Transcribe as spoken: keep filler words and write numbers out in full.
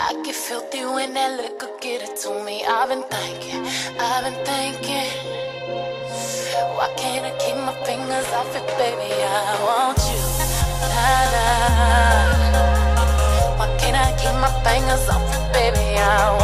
I get filthy when that liquor get it to me. I've been thinking, I've been thinking, why can't I keep my fingers off it, baby? I want you, nah, nah. Why can't I keep my fingers off it, baby? I